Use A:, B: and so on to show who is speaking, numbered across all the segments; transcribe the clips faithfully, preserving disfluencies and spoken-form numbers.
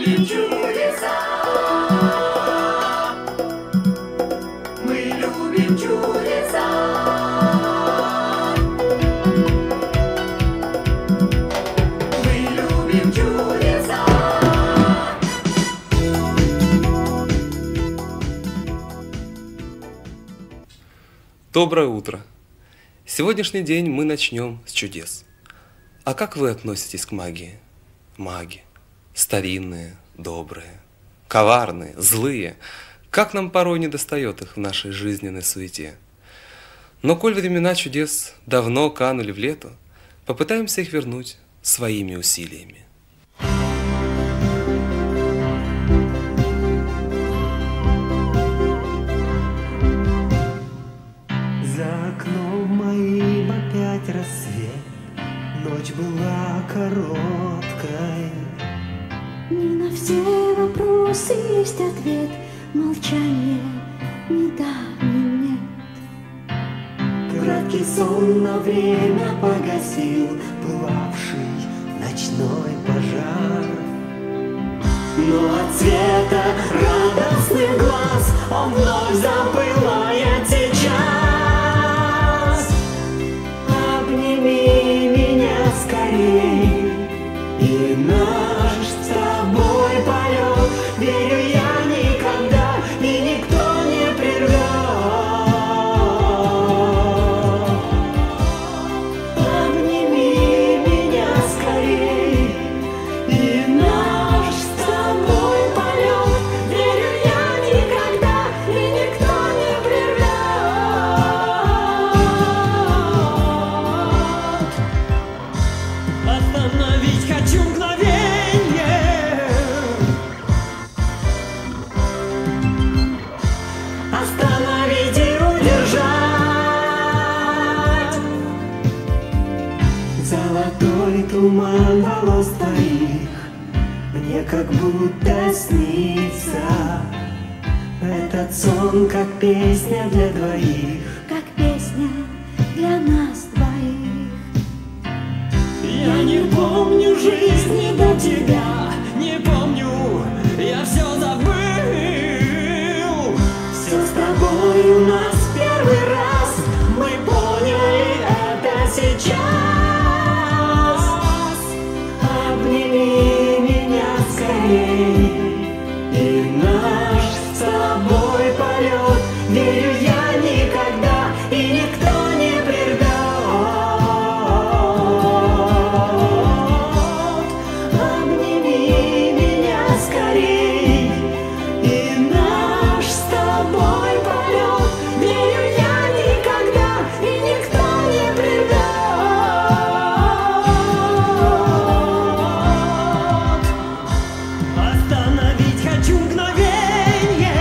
A: любим чудеса. Мы любим чудеса. Мы любим чудеса.
B: Доброе утро! Сегодняшний день мы начнем с чудес. А как вы относитесь к магии? Маги. Старинные, добрые, коварные, злые. Как нам порой недостает их в нашей жизненной суете. Но коль времена чудес давно канули в лету, попытаемся их вернуть своими усилиями.
C: За окном моим опять рассвет, ночь была короткой.
D: Не на все вопросы есть ответ, молчание не да, не нет.
C: Краткий сон на время погасил пылавший ночной пожар. Но от света радостных глаз он вновь запылает сейчас. Обними меня скорей, и наш с тобой полет, верю я, никогда и никто не прервет. Обними меня скорей, и наш с тобой полет, верю я, никогда и никто не прервет. Остановить хочу мгновенье, остановить и удержать. Золотой туман волос твоих мне как будто снится. Этот сон как песня для двоих,
D: Как песня для нас двоих.
C: Я не помню жизни до тебя, не помню, я все забыл. Все с тобой у нас первый раз, мы поняли это сейчас. Обними меня скорей, и наш с тобой полет, верю я, никогда и никто не прервет. Обними меня скорей, и наш с тобой полет, верю я, никогда и никто не прервет. Остановить хочу мгновенье,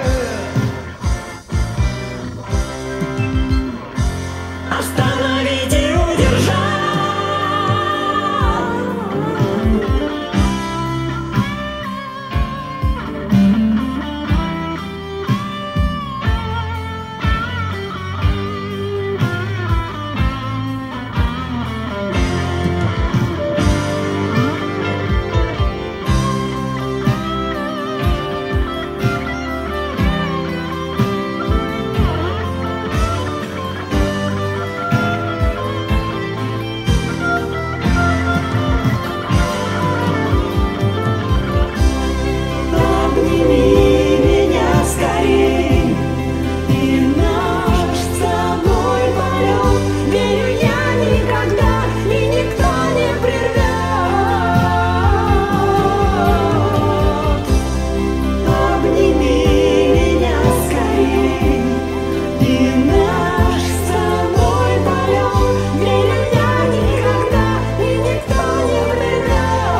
C: остановить и удержать. Обними меня скорей, и наш с тобой полет, верю я, никогда и никто не прервет. Обними меня скорей, и наш с тобой полет, верю я, никогда и никто не прервет.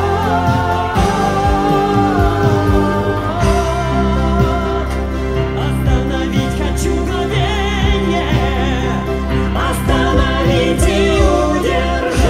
C: Остановить хочу мгновенье, остановить и удержать.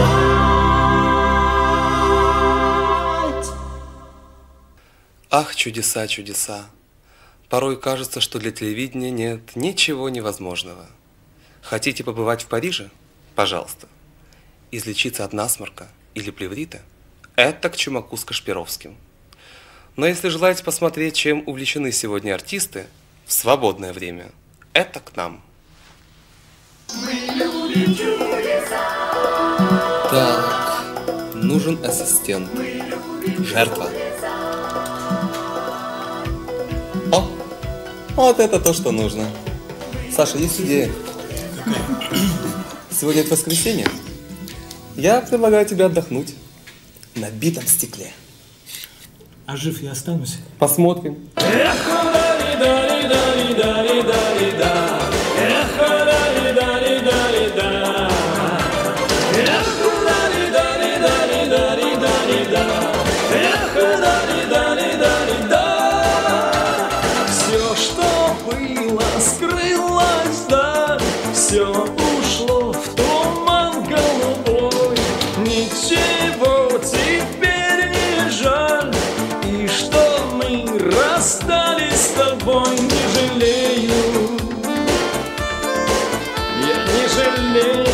B: Ах, чудеса, чудеса! Порой кажется, что для телевидения нет ничего невозможного. Хотите побывать в Париже? Пожалуйста. Излечиться от насморка или плеврита – это к Чумаку с Кашпировским. Но если желаете посмотреть, чем увлечены сегодня артисты в свободное время, это к нам.
A: Мы любим чудеса.
B: Так, нужен ассистент. Жертва. О, вот это то, что нужно. Саша, есть идея. Сегодня это воскресенье. Я предлагаю тебе отдохнуть на битом стекле.
E: А жив я останусь?
B: Посмотрим.
E: Все, что было, скрылось, да, все ушло в туман голубой. Ничего теперь не жаль, и что мы расстались с тобой, не жалею. Я не жалею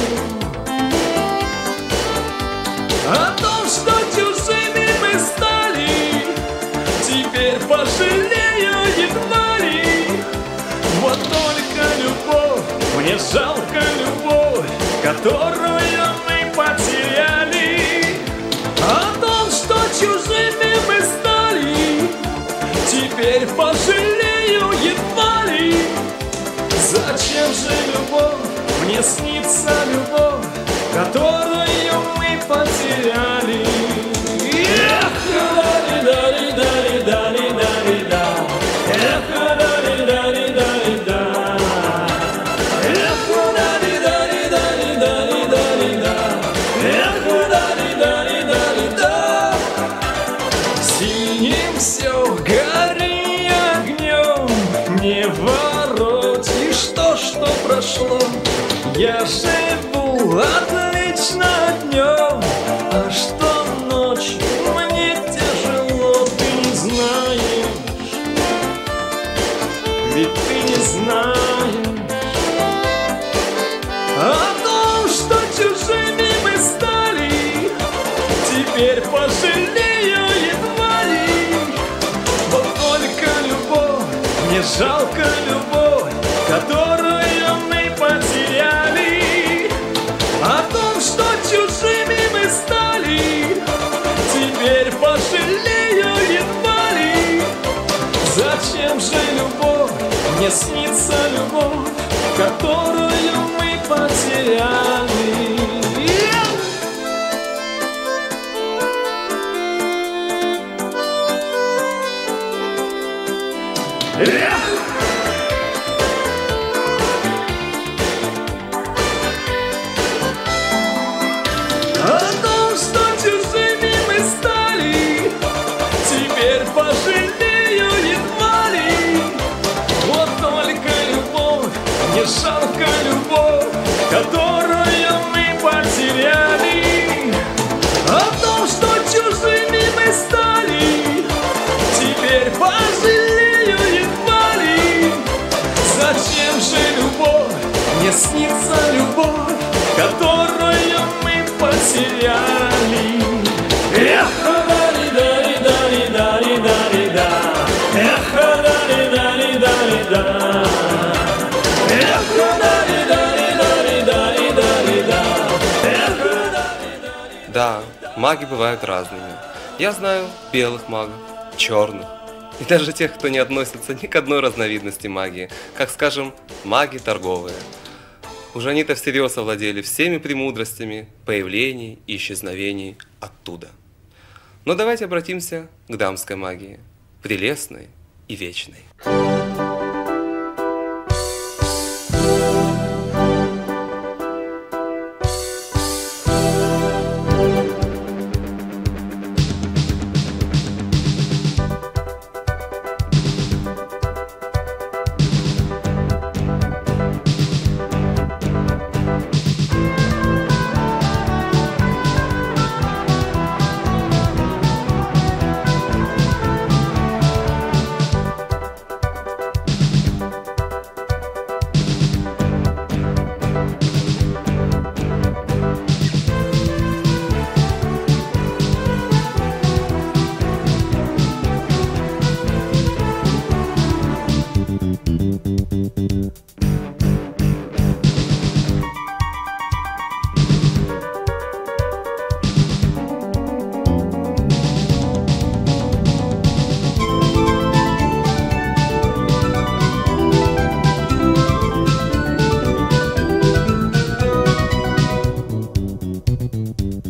E: о том, что чужими мы стали. Теперь пожалею едва ли. Вот только любовь, мне жалко любовь, которую мы потеряли. О том, что чужими мы стали, теперь пожалею едва ли. Зачем же любовь, мне снится любовь, которую мы потеряли. Эх, да-ли-да-ли-да-ли-да-ли-да-ли-да. Эх, да-ли-да-ли-да-ли-да. Эх, да-ли-да-ли-да-ли-да-ли-да. Эх, да-ли-да-ли-да-ли-да. Синим все гори огнем, не воротишь то, что прошло. Я живу отлично днем, а что ночью мне тяжело, ты не знаешь, ведь ты не знаешь о том, что чужими мы стали. Теперь пожалею едва ли. Вот только любовь, мне жалко любовь, которую мы потеряли. О том, что чужими мы стали, теперь пожалею едва ли. Зачем же любовь, мне снится любовь, которую мы потеряли. Эх! О том, что чужими мы стали, теперь пожалею едва ли. Вот только любовь, мне жалко любовь, которую мы потеряли. О том, что чужими мы стали, теперь пожалею едва ли. Зачем же любовь, мне снится любовь, которую мы потеряли. Эх, да-ли-да-ли-да-ли-да-ли-да-ли-да. Эх, да-ли-да-ли-да-ли-да. Эх, да-ли-да-ли-да-ли-да-ли-да. Эх, да-ли-да-ли.
B: Да, маги бывают разными. Я знаю белых магов, черных, и даже тех, кто не относится ни к одной разновидности магии, как, скажем, маги торговые. Уже они-то всерьез овладели всеми премудростями появлений и исчезновений оттуда. Но давайте обратимся к дамской магии, прелестной и вечной.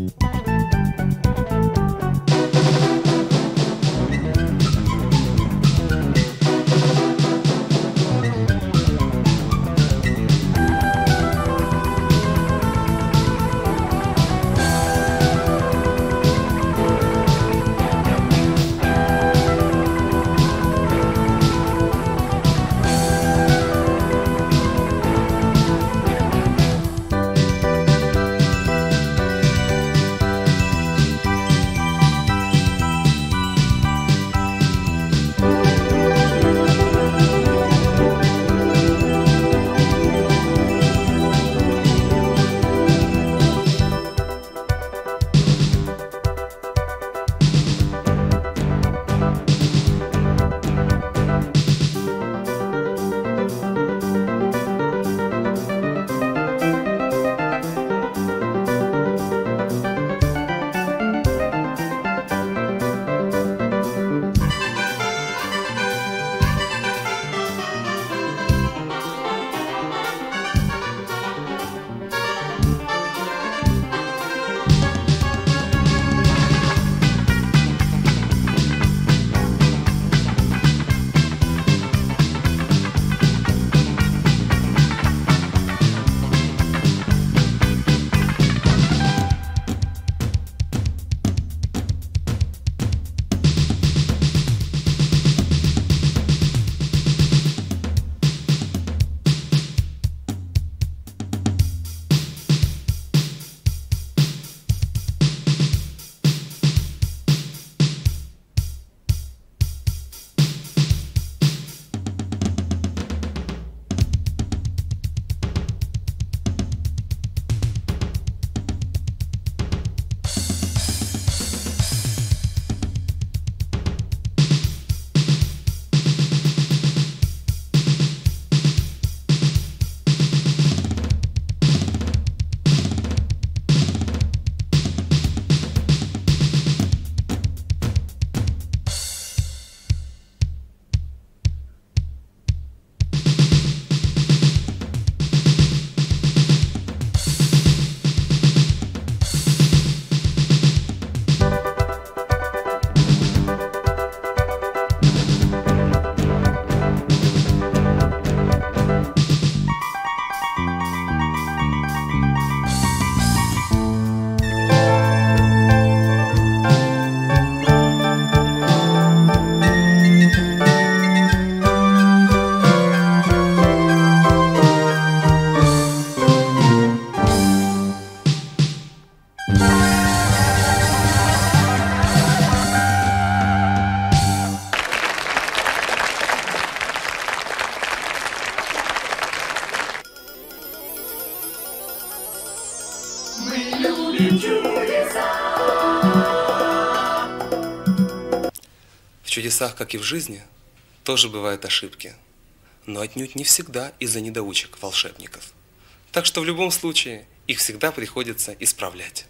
B: В чудесах, как и в жизни, тоже бывают ошибки, но отнюдь не всегда из-за недоучек волшебников. Так что в любом случае их всегда приходится исправлять.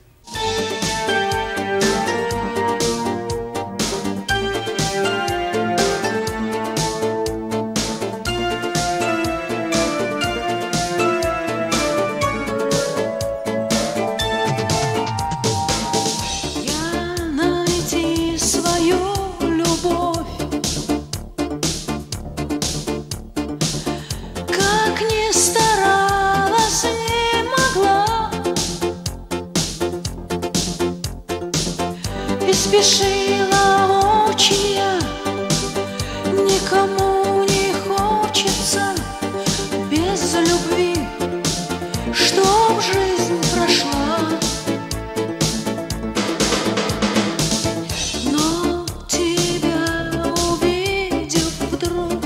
C: Спешила очень я, никому не хочется без любви, чтоб жизнь прошла. Но тебя увидев вдруг,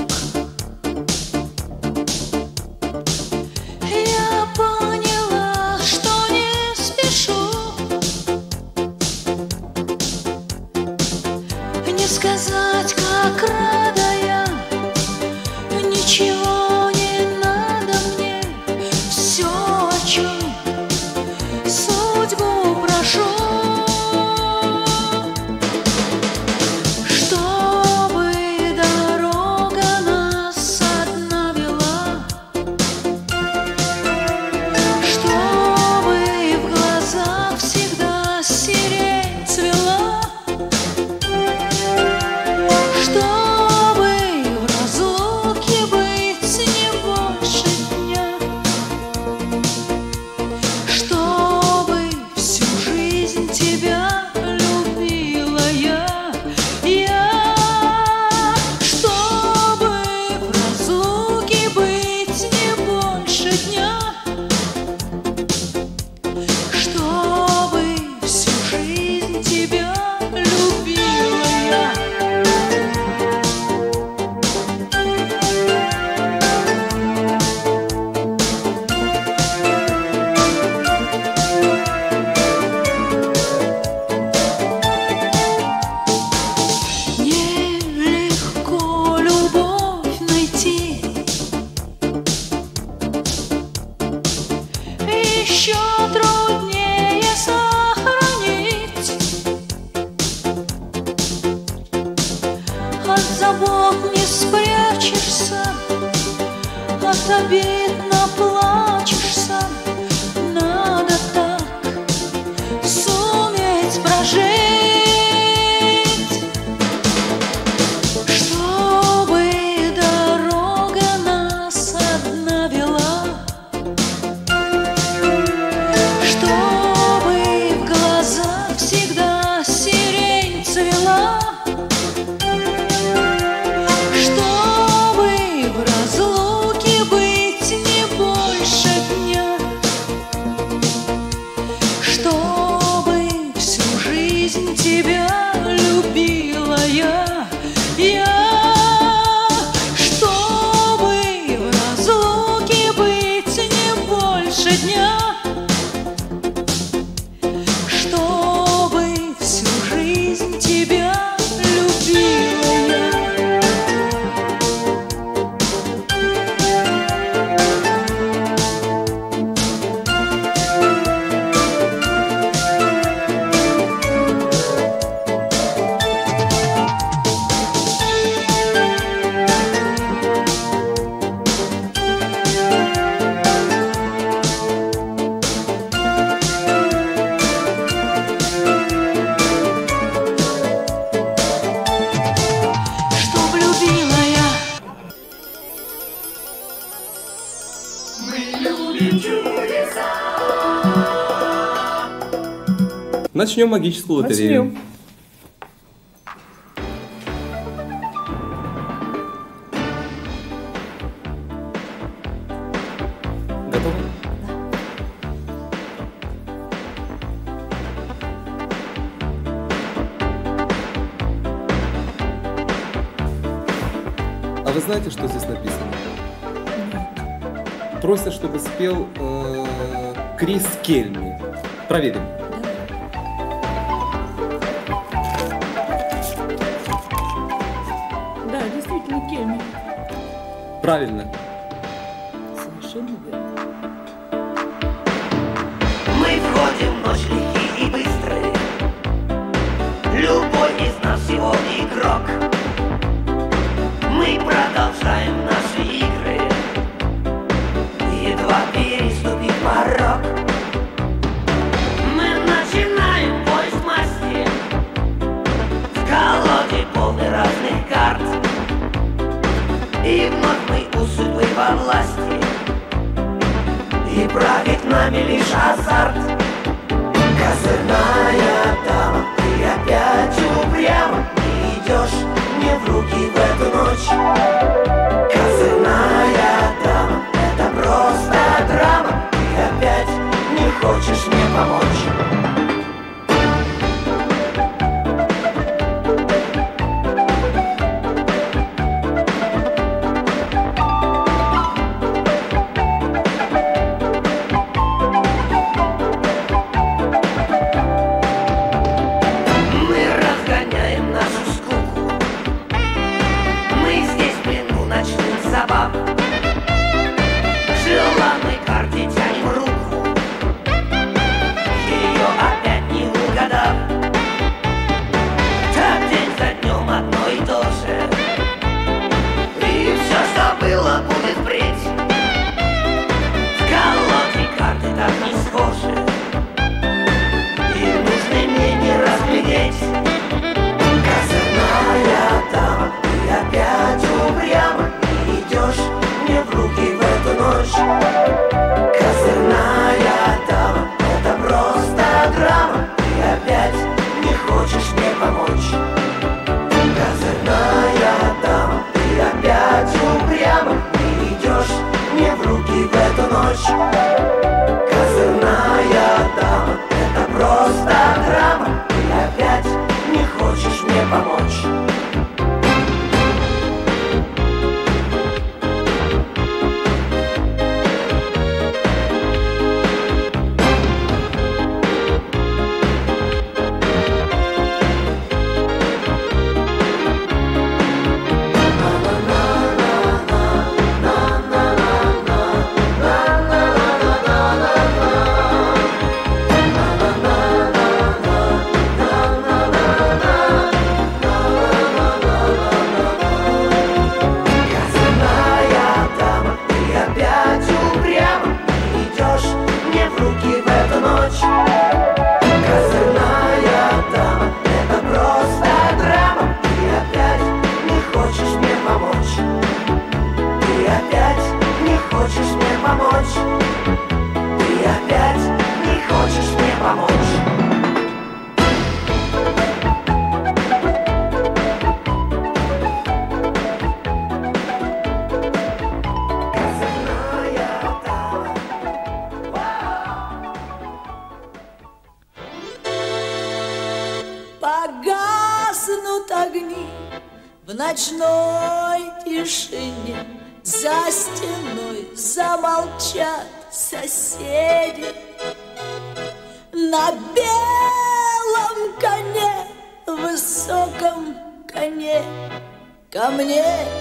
C: я поняла, что не спешу. Сказать, как рада я, ничего не надо мне, все, о чем судьбу прошу, чтобы дорога нас одна вела, чтобы в глазах всегда
B: Начнем магическую лотерею.
F: Начнем.
B: Готовы? А вы знаете, что здесь написано? Просят, чтобы спел э, Крис Кельми. Проверим.
F: Да, действительно, Кельми.
B: Правильно.
F: Совершенно верно.
G: Мы входим в ночь лихие и быстрые. Любой из нас сегодня игрок. Мы продолжаем наши игры, едва переступив порог. Мы начинаем поиск масти в колоде полной разных карт. И вновь мы у судьбы во власти, и правит нами лишь азарт. Козырная дама, ты опять упрямо не идешь мне в руки в эту ночь. Козырная дама, это просто драма, ты опять не хочешь мне помочь. Желанной карте тянем руку, ее опять не угадав. Так день за днем одно и то же, и все, что было, будет впредь. В колоде карты так не схожи, и нужно мне не разглядеть. Козырная дама, ты опять упрямо не идешь мне в руки в эту ночь. Козырная дама, это просто драма, ты опять не хочешь мне помочь. Козырная дама, ты опять упрямо не идешь мне в руки в эту ночь. Козырная дама, это просто драма, ты опять не хочешь мне помочь.
C: Погаснут огни в ночной тишине, за стеной замолчат соседи. На белом коне, высоком коне, ко мне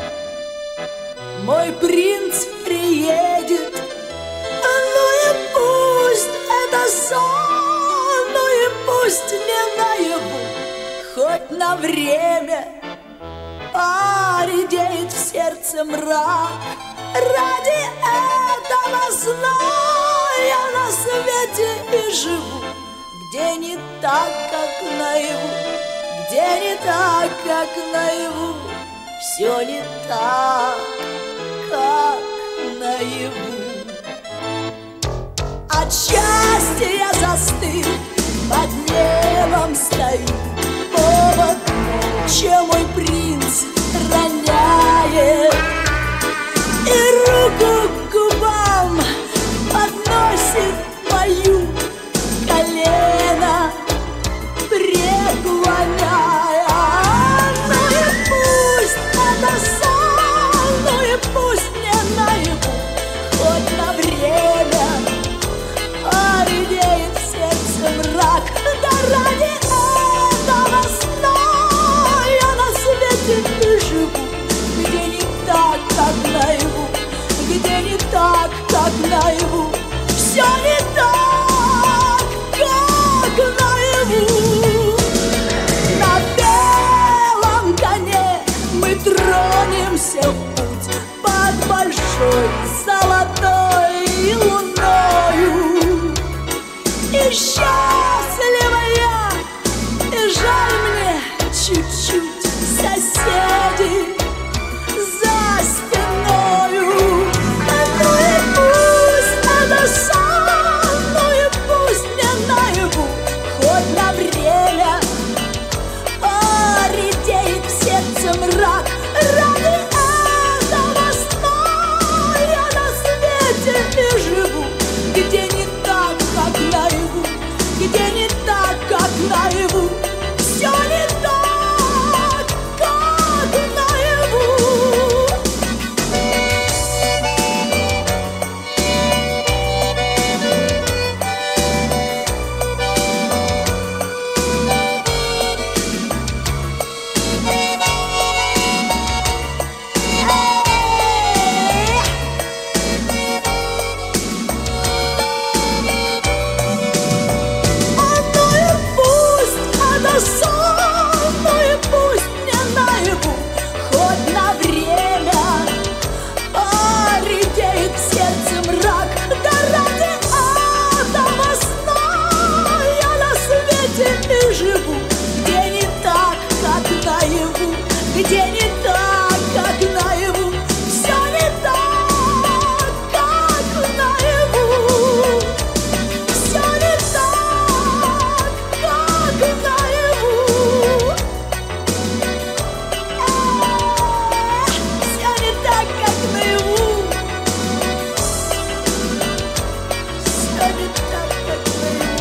C: мой принц приедет. Ну и пусть это сон, ну и пусть не наяву, хоть на время поредеет в сердце мрак. Ради этого сна я на свете и живу, где не так, как наяву, где не так, как наяву, все не так, как наяву. От счастья застыл под ней стою. Повод, чем мой принц роняет, и руку к губам подносит мою, колено преклоняя. Ну и пусть это сон, ну и пусть мне наяву, хоть на время поредеет в сердце мрак. Да ради этого сна я на свете и живу, где не так, как наяву, где не так, как наяву, все не так, как наяву. На белом коне мы тронемся в путь под большой золотой луною. И счастлива я, и жаль мне чуть-чуть соседей за стеною. Ну и пусть это сон, ну и пусть мне наяву, хоть на время поредеет в сердце мрак. Ради этого сна я на свете и живу, где не так, как наяву, где не так, как наяву, все не так, как наяву. Где не так, как наяву, все не так, как наяву, все не так, как наяву, все не так, как наяву, все не так, как наяву.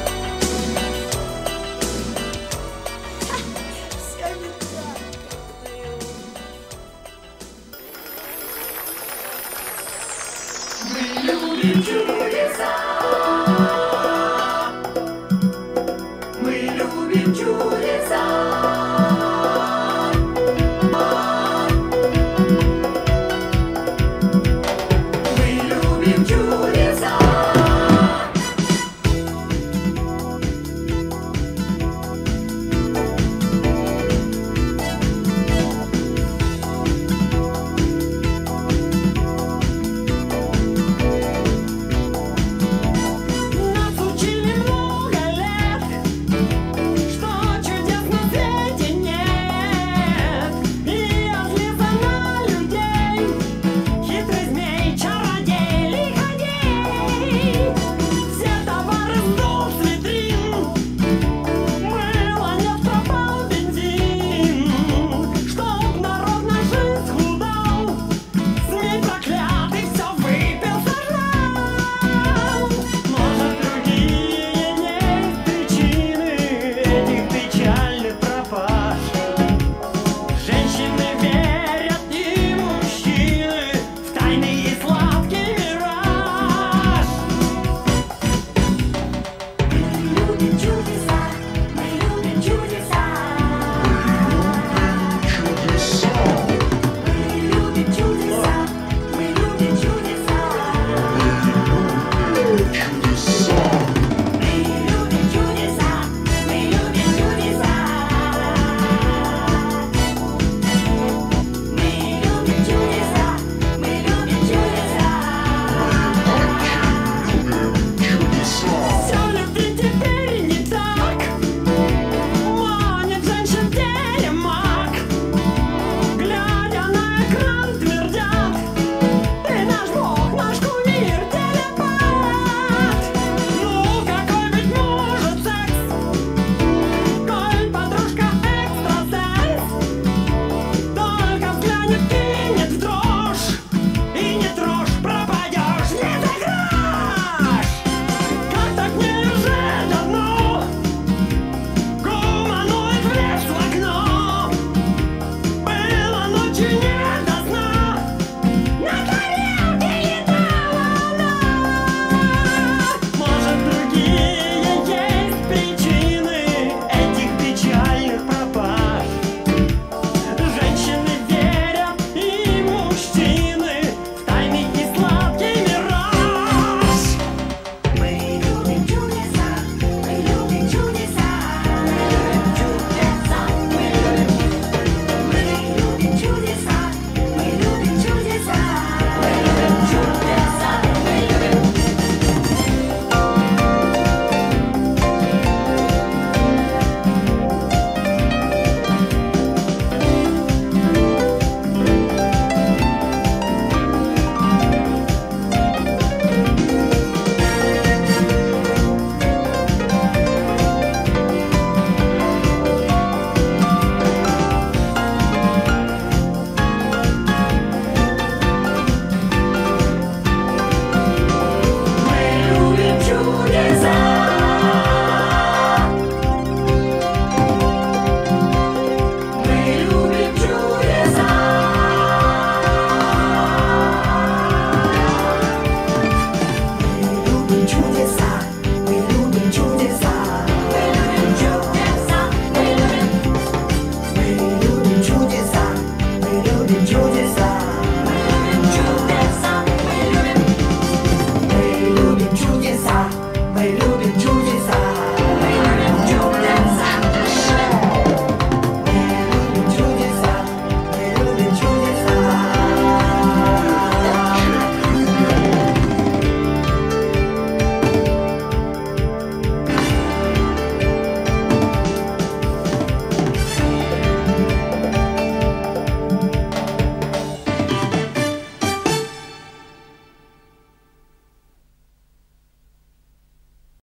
A: Мы любим чудеса, мы любим чудеса.